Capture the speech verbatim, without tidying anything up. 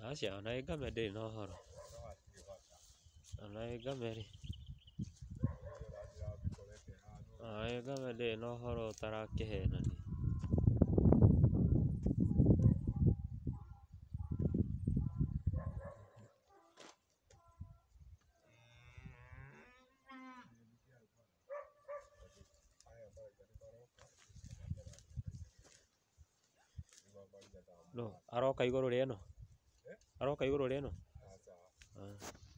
Acia ona ĩngame ndĩrĩ na ũhoro. Ona ĩngame rĩ. Ona ĩngame ndĩrĩ na ũhoro ũtarakĩhenania. No, aroka igũrũ rĩa ĩno. Aroka igũrũ rĩa ĩno.